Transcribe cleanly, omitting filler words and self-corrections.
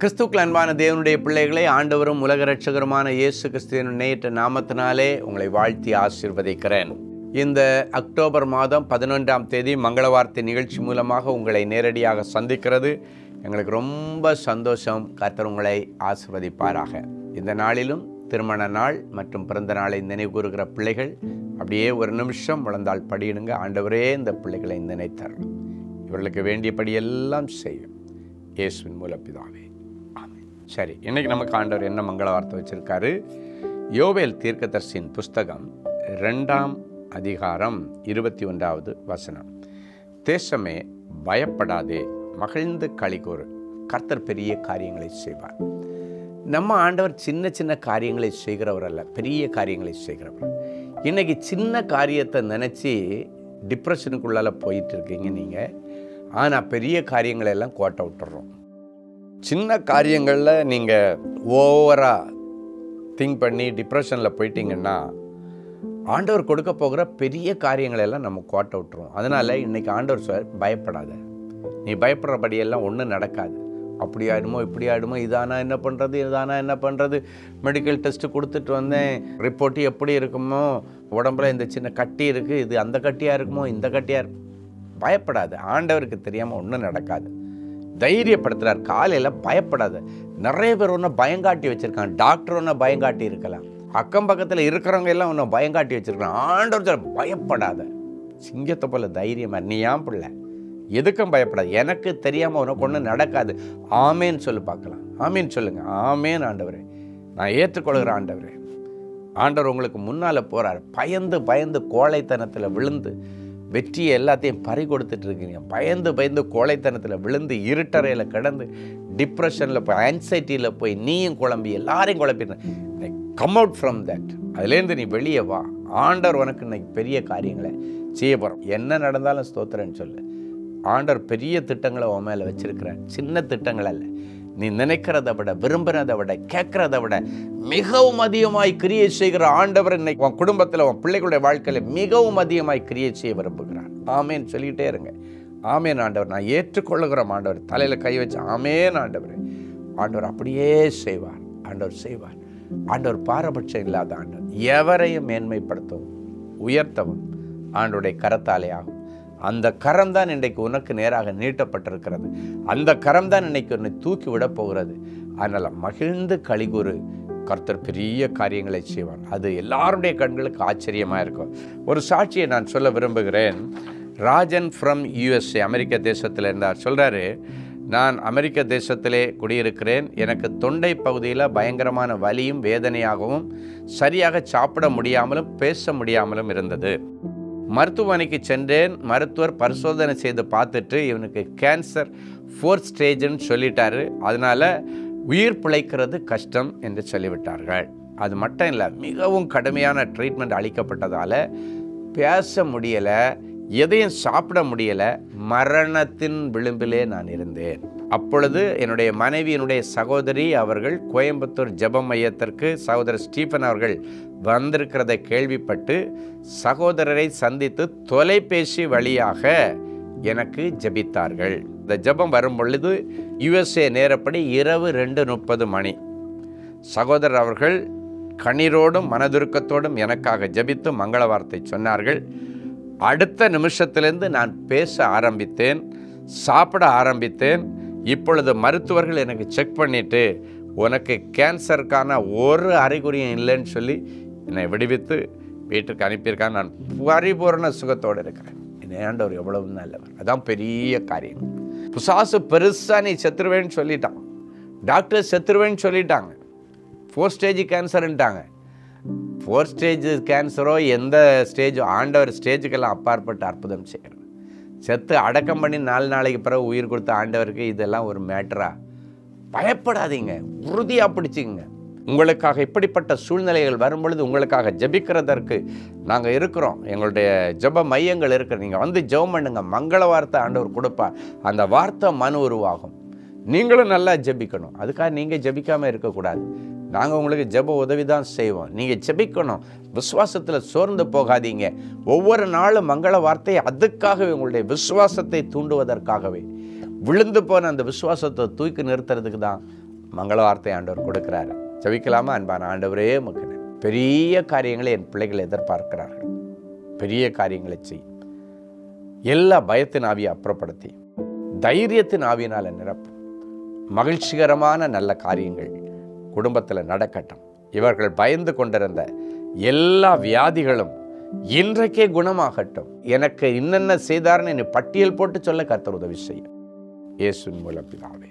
கிறிஸ்துவுக்குள் அன்பான தேவனுடைய பிள்ளைகளை ஆண்டவரும் உலக இரட்சகருமான இயேசு கிறிஸ்துவின் நேற்ற நாமத்தினாலே உங்களை வாழ்த்தி ஆசீர்வதிக்கிறேன். இந்த அக்டோபர் மாதம் 11ஆம் தேதி மங்களவார்த்தை நிகழ்ச்சி மூலமாக உங்களை நேரடியாக சந்திக்கிறது எங்களுக்கு ரொம்ப சந்தோஷம். கர்த்தர் உங்களை ஆசீர்வதிப்பாராக. இந்த நாளிலும் திருமண நாள் மற்றும் பிறந்த நாளை நினைவு கூறுகிற பிள்ளைகள் அப்படியே ஒரு நிமிஷம் முழந்தால் படியிடுங்க. ஆண்டவரே இந்த பிள்ளைகளை நினைத்தரணும், இவர்களுக்கு வேண்டியபடி எல்லாம் செய்யும் இயேசுவின் மூலப்பிதாவே, ஆமென். சரி, இன்னைக்கு நமக்கு ஆண்டவர் என்ன மங்கள வார்த்தை வச்சிருக்காரு? யோவேல் தீர்க்கதரிசியின் புஸ்தகம் 2ஆம் அதிகாரம் 21வது வசனம். தேசமே பயப்படாதே, மகிழ்ந்து களிகூறு, கர்த்தர் பெரிய காரியங்களை செய்வார். நம்ம ஆண்டவர் சின்ன சின்ன காரியங்களை செய்கிறவர் அல்ல, பெரிய காரியங்களை செய்கிறவர். இன்னைக்கு சின்ன காரியத்தை நினச்சி டிப்ரெஷனுக்குள்ளால போயிட்டு இருக்கீங்க நீங்கள். ஆனால் பெரிய காரியங்களை எல்லாம் கோட்டை விட்டுறோம். சின்ன காரியங்களில் நீங்கள் ஓவராக திங்க் பண்ணி டிப்ரெஷனில் போயிட்டீங்கன்னா ஆண்டவர் கொடுக்க போகிற பெரிய காரியங்களெல்லாம் நம்ம கோட்டை விட்டுருவோம். அதனால் இன்றைக்கி ஆண்டவர் சார் பயப்படாத, நீ பயப்படுறபடியெல்லாம் ஒன்றும் நடக்காது. அப்படி ஆகிடுமோ இப்படி ஆகிடுமோ, இதானா என்ன பண்ணுறது, இதானா என்ன பண்ணுறது, மெடிக்கல் டெஸ்ட்டு கொடுத்துட்டு வந்தேன், ரிப்போர்ட்டு எப்படி இருக்குமோ, உடம்புல இந்த சின்ன கட்டி இருக்குது, இது அந்த கட்டியாக இருக்குமோ, இந்த கட்டியாக இருக்கும். பயப்படாது, ஆண்டவருக்கு தெரியாமல் ஒன்றும் நடக்காது. தைரியப்படுத்துகிறார். காலையில் பயப்படாது. நிறைய பேர் ஒன்றும் பயங்காட்டி வச்சுருக்காங்க. டாக்டர் ஒன்றும் பயங்காட்டி இருக்கலாம், அக்கம் பக்கத்தில் இருக்கிறவங்க எல்லாம் ஒன்றும் பயங்காட்டி வச்சுருக்காங்க. ஆண்டவர் சார் பயப்படாத, சிங்கத்தை போல தைரியமாக, நீ ஏன் பிள்ளை, எதுக்கும் பயப்படாது, எனக்கு தெரியாமல் உனக்கு ஒன்றும் நடக்காது. ஆமேன்னு சொல்லி பார்க்கலாம். ஆமேன்னு சொல்லுங்கள். ஆமேன் ஆண்டவரே, நான் ஏற்றுக்கொள்கிற ஆண்டவரே. ஆண்டவர் உங்களுக்கு முன்னால் போகிறார். பயந்து பயந்து கோழைத்தனத்தில் விழுந்து வெற்றியை எல்லாத்தையும் பறி கொடுத்துட்டு இருக்கீங்க. பயந்து பயந்து கோழைத்தனத்தில் விழுந்து இருட்டறையில் கிடந்து டிப்ரெஷனில் போய் ஆன்சைட்டியில் போய் நீயும் குழம்பி எல்லாரையும் குழப்பிடுறேன். Come out from that. அதுலேருந்து நீ வெளியே வா. ஆண்டவர் உனக்கு இன்னைக்கு பெரிய காரியங்களை செய்ய போகிறோம். என்ன நடந்தாலும் ஸ்தோத்திரன்னு சொல்லு. ஆண்டவர் பெரிய திட்டங்களை உன் மேலே வச்சிருக்கிறார். சின்ன திட்டங்கள் அல்ல. நீ நினைக்கிறத விட, விரும்புகிறதை விட, கேட்குறத விட மிகவும் அதிகமாய் கிரியை செய்கிற ஆண்டவர் இன்னைக்கு உன் குடும்பத்தில், உன் பிள்ளைகளுடைய வாழ்க்கையில் மிகவும் அதிகமாய் கிரியை செய்ய விரும்புகிறார். ஆமேன் சொல்லிக்கிட்டே இருங்க. ஆமேன் ஆண்டவர், நான் ஏற்றுக்கொள்ளுகிற ஆண்டவர். தலையில் கை வச்சு ஆமேன் ஆண்டவர். ஆண்டவர் அப்படியே செய்வார். ஆண்டவர் செய்வார். ஆண்டவர் பாரபட்சம் இல்லாத ஆண்டவர். எவரையும் மேன்மைப்படுத்தவும் உயர்த்தவும் ஆண்டவருடைய கரத்தாலே ஆகும். அந்த கரம் தான் இன்றைக்கு உனக்கு நேராக நீட்டப்பட்டிருக்கிறது. அந்த கரம் தான் இன்றைக்கு உன்னை தூக்கி விட போகிறது. அதனால் மகிழ்ந்து களிகூறு, கர்த்தர் பெரிய காரியங்களை செய்வார். அது எல்லாருடைய கண்களுக்கு ஆச்சரியமாக இருக்கும். ஒரு சாட்சியை நான் சொல்ல விரும்புகிறேன். ராஜன் ஃப்ரம் USA, அமெரிக்க தேசத்தில் இருந்தார். சொல்கிறாரு, நான் அமெரிக்க தேசத்திலே குடியிருக்கிறேன். எனக்கு தொண்டை பகுதியில் பயங்கரமான வலியும் வேதனையாகவும் சரியாக சாப்பிட முடியாமலும் பேச முடியாமலும் இருந்தது. மருத்துவமனைக்கு சென்றேன். மருத்துவர் பரிசோதனை செய்து பார்த்துட்டு இவனுக்கு கேன்சர் 4th ஸ்டேஜ்னு சொல்லிட்டாரு. அதனால் உயிர் பிழைக்கிறது கஷ்டம் என்று சொல்லிவிட்டார்கள். அது மட்டும் இல்லை, மிகவும் கடுமையான ட்ரீட்மெண்ட் அளிக்கப்பட்டதால் பேச முடியலை, எதையும் சாப்பிட முடியலை, மரணத்தின் விளிம்பிலே நான் இருந்தேன். அப்பொழுது என்னுடைய மனைவியினுடைய சகோதரி அவர்கள் கோயம்புத்தூர் ஜெப மையத்திற்கு சகோதரர் ஸ்டீஃபன் அவர்கள் வந்திருக்கிறதை கேள்விப்பட்டு சகோதரரை சந்தித்து தொலைபேசி வழியாக எனக்கு ஜெபித்தார்கள். இந்த ஜெபம் வரும் பொழுது USA நேரப்படி இரவு 2:30 மணி. சகோதரர் அவர்கள் கண்ணீரோடும் மனதுருக்கத்தோடும் எனக்காக ஜெபித்து மங்கள வார்த்தை சொன்னார்கள். அடுத்த நிமிஷத்திலிருந்து நான் பேச ஆரம்பித்தேன், சாப்பிட ஆரம்பித்தேன். இப்பொழுது மருத்துவர்கள் எனக்கு செக் பண்ணிவிட்டு உனக்கு கேன்சருக்கான ஒரு அறிகுறியும் இல்லைன்னு சொல்லி என்னை விடுவித்து வீட்டுக்கு அனுப்பியிருக்காங்க. நான் பரிபூர்ண சுகத்தோடு இருக்கிறேன். என் ஆண்டவர் எவ்வளவு நல்லவர். அதான் பெரிய காரியம். பிசாசு பெருசாக நீ செத்துருவேன்னு சொல்லிட்டான், டாக்டர் செத்துருவேன்னு சொல்லிட்டாங்க, 4th ஸ்டேஜ் கேன்சருன்ட்டாங்க. 4th ஸ்டேஜ் கேன்சரோ எந்த ஸ்டேஜோ, ஆண்டவர் ஸ்டேஜுக்கெல்லாம் அப்பாற்பட்டு அற்புதம் செய்யணும். செத்து அடக்கம் பண்ணி 4 நாளைக்கு பிறகு உயிர் கொடுத்த ஆண்டவருக்கு இதெல்லாம் ஒரு மேட்டரா? பயப்படாதீங்க, உறுதியாக பிடிச்சிங்க. உங்களுக்காக இப்படிப்பட்ட சூழ்நிலைகள் வரும்பொழுது உங்களுக்காக ஜெபிக்கிறதற்கு நாங்கள் இருக்கிறோம். எங்களுடைய ஜெப மையங்கள் இருக்கிற, நீங்கள் வந்து ஜெபம் பண்ணுங்க. மங்கள வார்த்தை ஆண்டவர் கொடுப்பார். அந்த வார்த்தை மனு உருவாகும். நீங்களும் நல்லா ஜெபிக்கணும். அதுக்காக நீங்கள் ஜெபிக்காமல் இருக்கக்கூடாது. நாங்கள் உங்களுக்கு ஜெப உதவி தான் செய்வோம். நீங்கள் ஜெபிக்கணும். விசுவாசத்தில் சோர்ந்து போகாதீங்க. ஒவ்வொரு நாளும் மங்கள வார்த்தை அதுக்காகவே, உங்களுடைய விசுவாசத்தை தூண்டுவதற்காகவே, விழுந்து போன அந்த விசுவாசத்தை தூக்கி நிறுத்துறதுக்கு தான் மங்கள வார்த்தை ஆண்டவர் கொடுக்கிறாரு. ஜெபிக்கலாமா? அன்பான ஆண்டவரே, உமக்கு பெரிய காரியங்களை என் பிள்ளைகள் எதிர்பார்க்கிறார்கள். பெரிய காரியங்களை செய். எல்லா பயத்தின் ஆவியை அப்புறப்படுத்தி தைரியத்தின் ஆவியினால் நிரப்பும். மகிழ்ச்சிகரமான நல்ல காரியங்கள் குடும்பத்தில் நடக்கட்டும். இவர்கள் பயந்து கொண்டிருந்த எல்லா வியாதிகளும் இன்றைக்கே குணமாகட்டும். எனக்கு இன்னென்ன செய்தார்னு பட்டியல் போட்டு சொல்ல கர்த்தர் உதவி செய்யும். இயேசுவின் மூலம் பிதாவே.